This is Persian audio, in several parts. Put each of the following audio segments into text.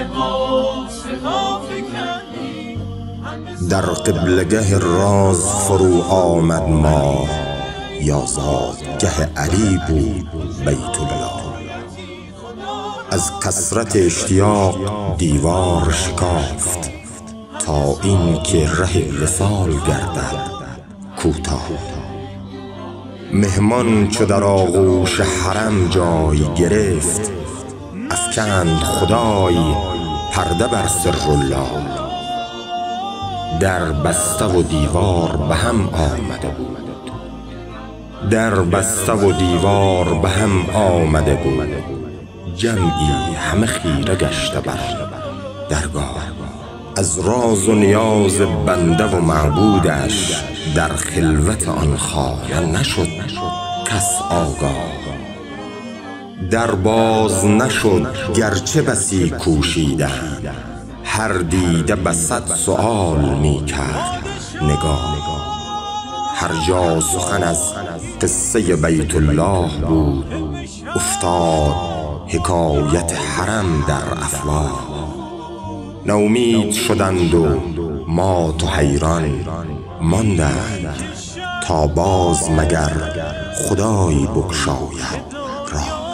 در قبلگه راز فرو آمد ماه، یازادگه علی بود بیت الله. از کثرت اشتیاق دیوار شکافت، تا این که ره وصال گردد کوتاه. مهمان چو در آغوش حرم جای گرفت، افکند خدای پرده بر سر الله. در بسته و دیوار به هم آمده بود، در بسته و دیوار به هم آمده بود. جمعی همه خیره گشته بر درگاه، از راز و نیاز بنده و معبودش. در خلوت آن خانه نشد کس آگاه. در باز نشد گرچه بسی کوشیدند، هر دیده به 100 سؤال می کرد نگاه. هر جا سخن از قصه بیت الله بود، افتاد حکایت حرم در افواه. نومید شدند و مات و حیران ماندند، تا باز مگر خدای بگشاید راه.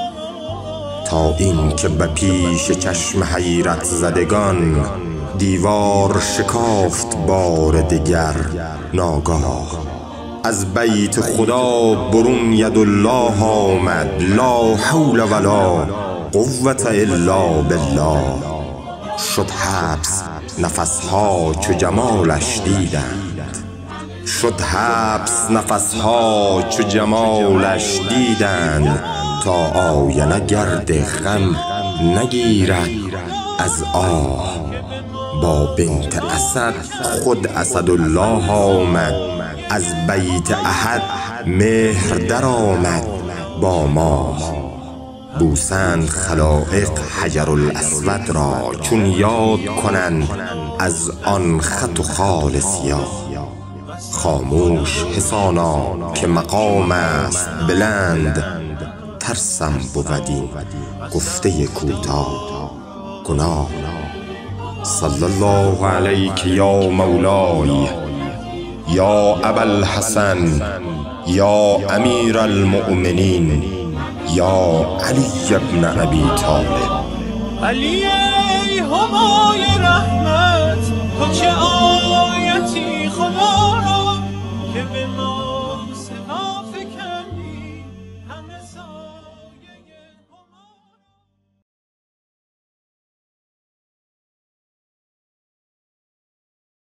تا این که به پیش چشم حیرت زدگان، دیوار شکافت بار دگر ناگاه. از بیت خدا برون یدالله آمد، لا حول ولا قوة الا بالله. شد حبس نفسها چو جمالش دیدند، شد حبس نفسها چو جمالش دیدند. تا آینه گرد غم نگیرد از آه، با بنت اسد خود اسدالله آمد. از بیت احد مهر در آمد با ماه. بوسند خلائق حجر الاسود را، چون یاد کنند از آن خط و خال سیاه. خاموش حسانا که مقام است بلند، ترسم بود این گفته کوتاه گناه. صلی الله علیک یا مولای، یا ابوالحسن، یا امیر المؤمنین، یا علی ابن ابی طالب. علی ای همای رحمت، تو چه آیتی خدا را که به